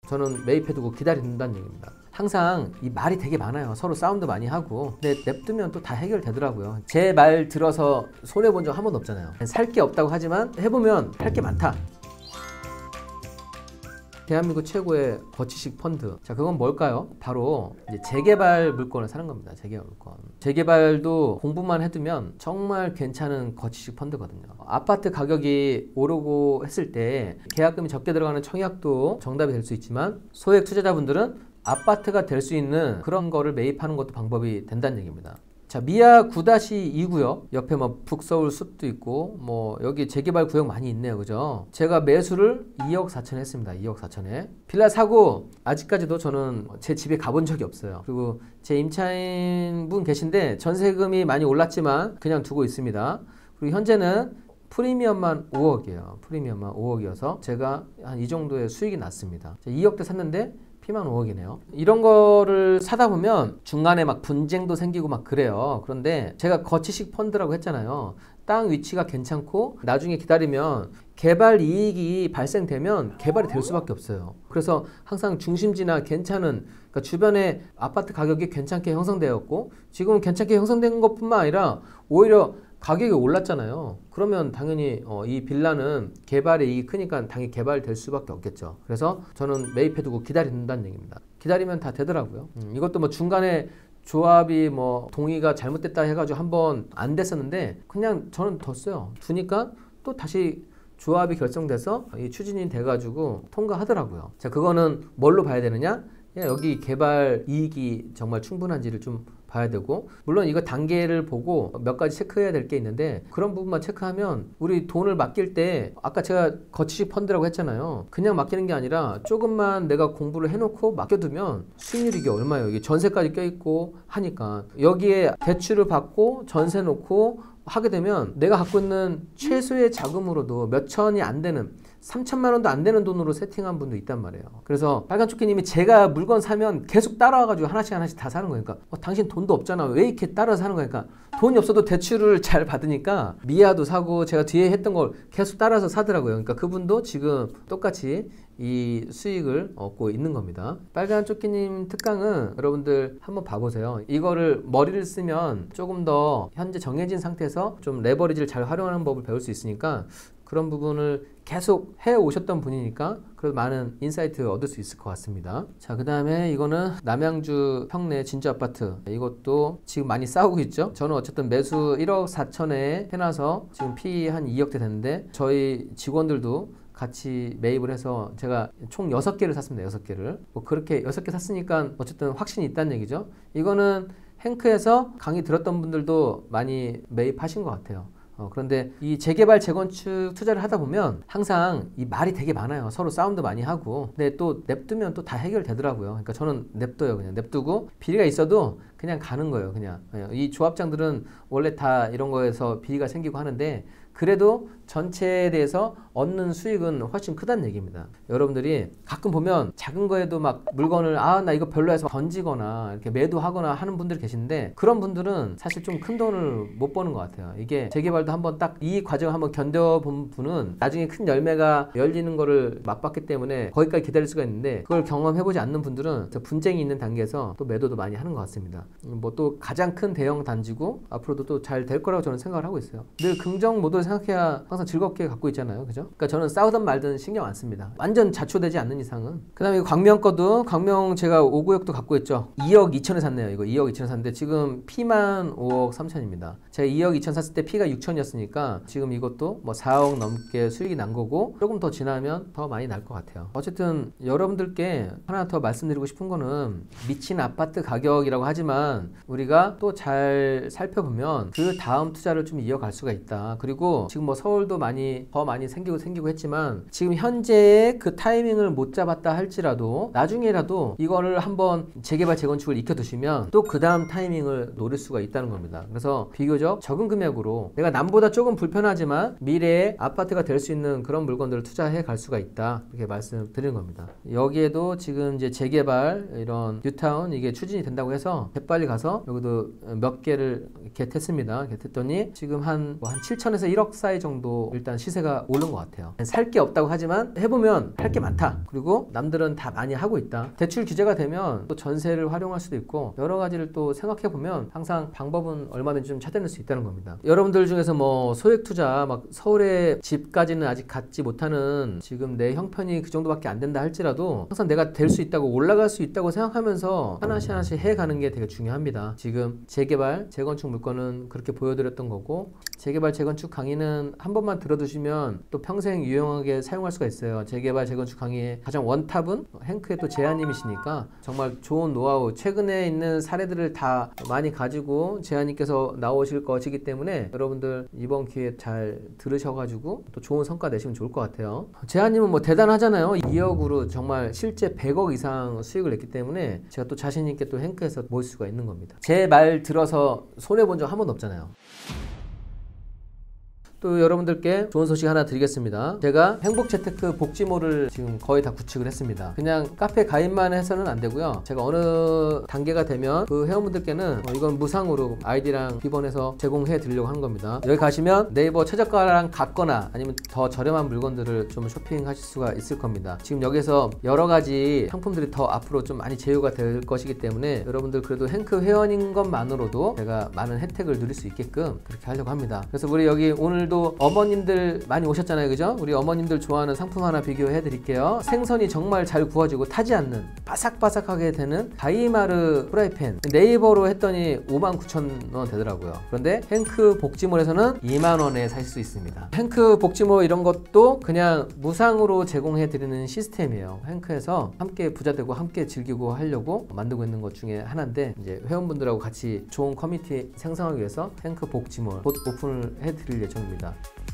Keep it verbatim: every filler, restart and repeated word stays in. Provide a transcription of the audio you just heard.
저는 매입해두고 기다린다는 얘기입니다. 항상 이 말이 되게 많아요. 서로 싸움도 많이 하고. 근데 냅두면 또 다 해결되더라고요. 제 말 들어서 손해본 적 한 번도 없잖아요. 살 게 없다고 하지만 해보면 할 게 많다. 대한민국 최고의 거치식 펀드. 자, 그건 뭘까요? 바로 이제 재개발 물건을 사는 겁니다. 재개발 물건. 재개발도 공부만 해두면 정말 괜찮은 거치식 펀드거든요. 아파트 가격이 오르고 했을 때 계약금이 적게 들어가는 청약도 정답이 될 수 있지만 소액 투자자분들은 아파트가 될 수 있는 그런 거를 매입하는 것도 방법이 된다는 얘기입니다. 자, 미아 구 이 구역 옆에 뭐 북서울 숲도 있고 뭐 여기 재개발 구역 많이 있네요. 그죠? 제가 매수를 이억 사천 했습니다. 이억 사천에 빌라 사고 아직까지도 저는 제 집에 가본 적이 없어요. 그리고 제 임차인 분 계신데 전세금이 많이 올랐지만 그냥 두고 있습니다. 그리고 현재는 프리미엄만 오억이에요. 프리미엄만 오억이어서 제가 한 이 정도의 수익이 났습니다. 이억대 샀는데 피만 오억이네요. 이런 거를 사다 보면 중간에 막 분쟁도 생기고 막 그래요. 그런데 제가 거치식 펀드라고 했잖아요. 땅 위치가 괜찮고 나중에 기다리면 개발 이익이 발생되면 개발이 될 수밖에 없어요. 그래서 항상 중심지나 괜찮은, 그러니까 주변에 아파트 가격이 괜찮게 형성되었고 지금은 괜찮게 형성된 것뿐만 아니라 오히려 가격이 올랐잖아요. 그러면 당연히 어, 이 빌라는 개발의 이익이 크니까 당연히 개발될 수밖에 없겠죠. 그래서 저는 매입해두고 기다린다는 얘기입니다. 기다리면 다 되더라고요. 음, 이것도 뭐 중간에 조합이 뭐 동의가 잘못됐다 해가지고 한번 안 됐었는데 그냥 저는 뒀어요. 두니까 또 다시 조합이 결정돼서 이 추진이 돼가지고 통과하더라고요. 자, 그거는 뭘로 봐야 되느냐? 여기 개발 이익이 정말 충분한지를 좀 봐야 되고, 물론 이거 단계를 보고 몇 가지 체크해야 될 게 있는데 그런 부분만 체크하면 우리 돈을 맡길 때 아까 제가 거치식 펀드라고 했잖아요. 그냥 맡기는 게 아니라 조금만 내가 공부를 해놓고 맡겨두면 수익률이 이게 얼마예요? 이게 전세까지 껴있고 하니까 여기에 대출을 받고 전세 놓고 하게 되면 내가 갖고 있는 최소의 자금으로도 몇 천이 안 되는 삼천만 원도 안 되는 돈으로 세팅한 분도 있단 말이에요. 그래서 빨간조끼님이 제가 물건 사면 계속 따라와가지고 하나씩 하나씩 다 사는 거니까 어, 당신 돈도 없잖아. 왜 이렇게 따라서 사는 거니까 돈이 없어도 대출을 잘 받으니까 미아도 사고 제가 뒤에 했던 걸 계속 따라서 사더라고요. 그러니까 그분도 지금 똑같이 이 수익을 얻고 있는 겁니다. 빨간 조끼님 특강은 여러분들 한번 봐보세요. 이거를 머리를 쓰면 조금 더 현재 정해진 상태에서 좀 레버리지를 잘 활용하는 법을 배울 수 있으니까 그런 부분을 계속 해 오셨던 분이니까 그래도 많은 인사이트 얻을 수 있을 것 같습니다. 자, 그 다음에 이거는 남양주 평내 진주 아파트. 이것도 지금 많이 싸우고 있죠. 저는 어쨌든 매수 일억 사천에 해놔서 지금 피 한 이억대 됐는데 저희 직원들도 같이 매입을 해서 제가 총 여섯 개를 샀습니다. 여섯 개를. 뭐 그렇게 여섯 개 샀으니까 어쨌든 확신이 있다는 얘기죠. 이거는 행크에서 강의 들었던 분들도 많이 매입하신 것 같아요. 어, 그런데 이 재개발 재건축 투자를 하다 보면 항상 이 말이 되게 많아요. 서로 싸움도 많이 하고. 근데 또 냅두면 또 다 해결되더라고요. 그러니까 저는 냅둬요. 그냥 냅두고 비리가 있어도 그냥 가는 거예요. 그냥 이 조합장들은 원래 다 이런 거에서 비리가 생기고 하는데 그래도 전체에 대해서 얻는 수익은 훨씬 크다는 얘기입니다. 여러분들이 가끔 보면 작은 거에도 막 물건을 아 나 이거 별로해서 던지거나 이렇게 매도하거나 하는 분들이 계신데 그런 분들은 사실 좀 큰 돈을 못 버는 것 같아요. 이게 재개발도 한번 딱 이 과정을 한번 견뎌본 분은 나중에 큰 열매가 열리는 거를 맛봤기 때문에 거기까지 기다릴 수가 있는데 그걸 경험해보지 않는 분들은 분쟁이 있는 단계에서 또 매도도 많이 하는 것 같습니다. 뭐 또 가장 큰 대형 단지고 앞으로도 또 잘 될 거라고 저는 생각을 하고 있어요. 늘 긍정 모드를 생각해야 항상 즐겁게 갖고 있잖아요. 그죠? 그러니까 저는 싸우든 말든 신경 안 씁니다. 완전 자초되지 않는 이상은. 그 다음에 광명 거도 광명 제가 오 구역도 갖고 있죠. 이억 이천에 샀네요. 이거 이억 이천에 샀는데 지금 피만 오억 삼천입니다. 제가 이억 이천 샀을 때 피가 육천이었으니까 지금 이것도 뭐 사억 넘게 수익이 난 거고 조금 더 지나면 더 많이 날 것 같아요. 어쨌든 여러분들께 하나 더 말씀드리고 싶은 거는 미친 아파트 가격이라고 하지만 우리가 또 잘 살펴보면 그 다음 투자를 좀 이어갈 수가 있다. 그리고 지금 뭐 서울도 많이 더 많이 생기고 생기고 했지만 지금 현재의 그 타이밍을 못 잡았다 할지라도 나중에라도 이거를 한번 재개발 재건축을 익혀두시면 또 그 다음 타이밍을 노릴 수가 있다는 겁니다. 그래서 비교적 적은 금액으로 내가 남보다 조금 불편하지만 미래에 아파트가 될 수 있는 그런 물건들을 투자해 갈 수가 있다 이렇게 말씀드리는 겁니다. 여기에도 지금 이제 재개발 이런 뉴타운 이게 추진이 된다고 해서 재빨리 가서 여기도 몇 개를 겟했습니다. 겟했더니 지금 한, 뭐 한 칠천에서 일억 사이 정도 일단 시세가 오른 것 같아요. 같아요. 살 게 없다고 하지만 해보면 할 게 많다. 그리고 남들은 다 많이 하고 있다. 대출 규제가 되면 또 전세를 활용할 수도 있고 여러 가지를 또 생각해보면 항상 방법은 얼마든지 좀 찾아낼 수 있다는 겁니다. 여러분들 중에서 뭐 소액 투자 막 서울에 집까지는 아직 갖지 못하는 지금 내 형편이 그 정도밖에 안 된다 할지라도 항상 내가 될 수 있다고 올라갈 수 있다고 생각하면서 하나씩 하나씩 해가는 게 되게 중요합니다. 지금 재개발, 재건축 물건은 그렇게 보여드렸던 거고 재개발, 재건축 강의는 한 번만 들어두시면 또 평생 유용하게 사용할 수가 있어요. 재개발, 재건축 강의의 가장 원탑은 행크의 또 제아님이시니까 정말 좋은 노하우, 최근에 있는 사례들을 다 많이 가지고 제아님께서 나오실 것이기 때문에 여러분들 이번 기회에 잘 들으셔가지고 또 좋은 성과 내시면 좋을 것 같아요. 제아님은 뭐 대단하잖아요. 이억으로 정말 실제 백억 이상 수익을 냈기 때문에 제가 또 자신있게 또 행크에서 모을 수가 있는 겁니다. 제 말 들어서 손해본 적 한 번도 없잖아요. 또 여러분들께 좋은 소식 하나 드리겠습니다. 제가 행복재테크 복지몰을 지금 거의 다 구축을 했습니다. 그냥 카페 가입만 해서는 안 되고요. 제가 어느 단계가 되면 그 회원분들께는 어, 이건 무상으로 아이디랑 비번해서 제공해 드리려고 하는 겁니다. 여기 가시면 네이버 최저가랑 같거나 아니면 더 저렴한 물건들을 좀 쇼핑하실 수가 있을 겁니다. 지금 여기서 여러 가지 상품들이 더 앞으로 좀 많이 제휴가 될 것이기 때문에 여러분들 그래도 행크 회원인 것만으로도 제가 많은 혜택을 누릴 수 있게끔 그렇게 하려고 합니다. 그래서 우리 여기 오늘 또 어머님들 많이 오셨잖아요, 그죠? 우리 어머님들 좋아하는 상품 하나 비교해 드릴게요. 생선이 정말 잘 구워지고 타지 않는 바삭바삭하게 되는 다이마르 프라이팬, 네이버로 했더니 오만 구천 원 되더라고요. 그런데 행크 복지몰에서는 이만 원에 사실 수 있습니다. 행크 복지몰 이런 것도 그냥 무상으로 제공해 드리는 시스템이에요. 행크에서 함께 부자되고 함께 즐기고 하려고 만들고 있는 것 중에 하나인데 이제 회원분들하고 같이 좋은 커뮤니티 생성하기 위해서 행크 복지몰 곧 오픈을 해 드릴 예정입니다.